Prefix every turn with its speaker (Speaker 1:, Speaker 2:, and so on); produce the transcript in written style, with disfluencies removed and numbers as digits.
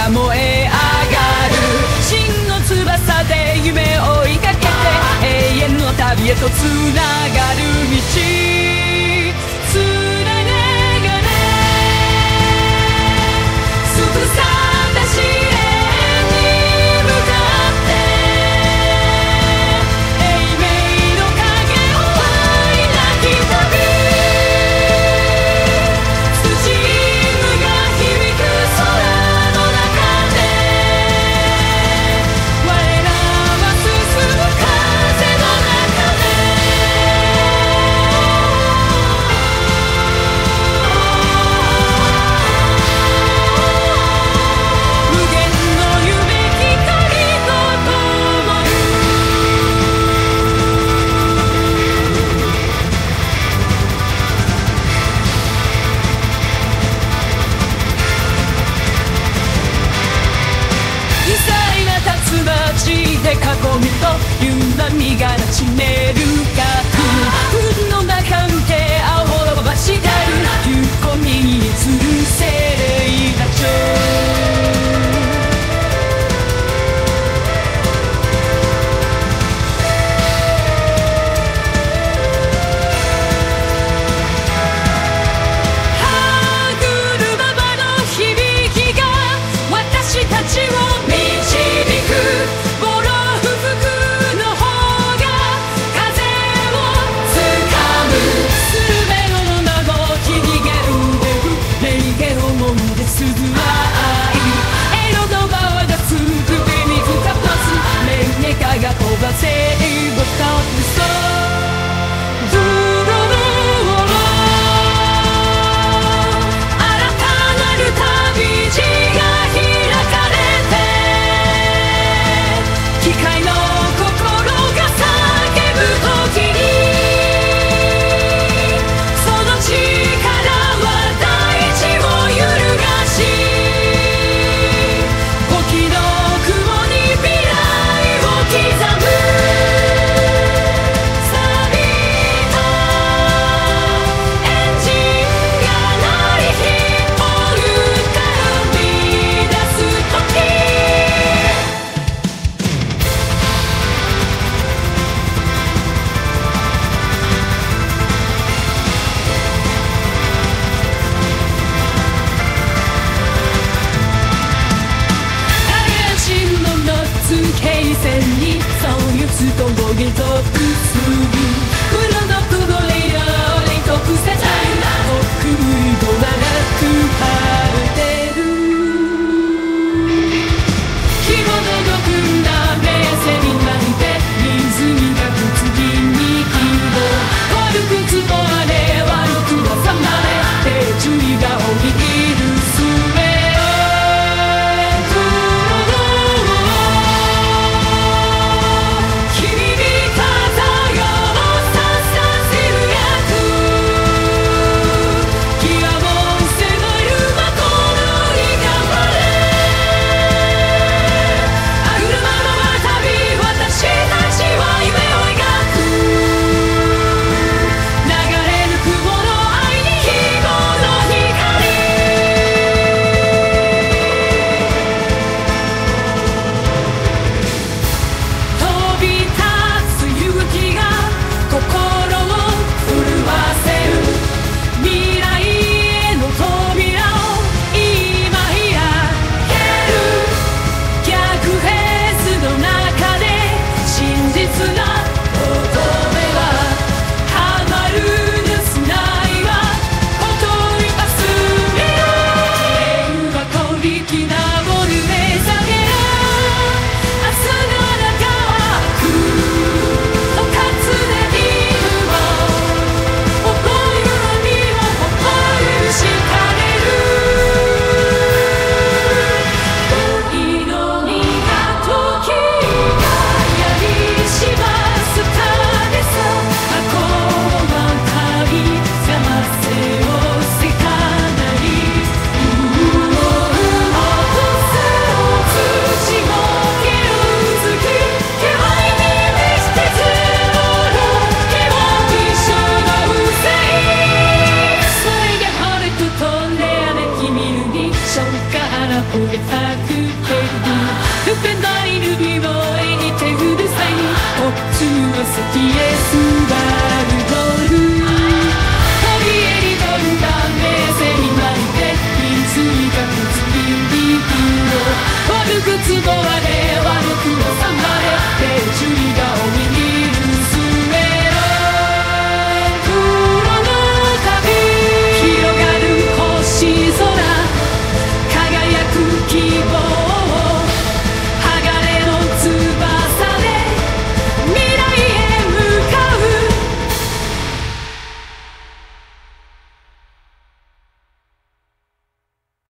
Speaker 1: が燃え上がる。真の翼で夢を追いかけて永遠の旅へとつながる道、つながれすぐさま支援に向かって永明の影を追いなき旅、スチームが響く空の中で我らは進む風の中で無限の夢光と共に微細な竜巻で囲むと歪みがちめる核雲の中受け青ばばしがるゆこみに吊るせ霊打ち歯車の響きが私たちを導く。ボロ不服の方が風をつかむ。スルメの孫ひげんでふレイゲをもんで鈴は愛エロの場がつくべにふかぱすメンネカが飛ばせボタンそうドゥロロロ新たなる旅路が開かれて機械の心が叫ぶ時にその力は大地を揺るがし簿記の雲に未来を刻む。錆びたエンジンが鳴り響くから生み出す時怪しいののつけい線にそういうつとごげとくすぐ黒の雲レイヤーレイトクセタイ奥ど長く晴れてる着物の組んだ目線になんて水がくつぎに希望悪くつもあれ悪くはさまれ手注意がおぎるすべ響かざよションから焦げたくてる不便な犬に燃えてうるさいポップの席へ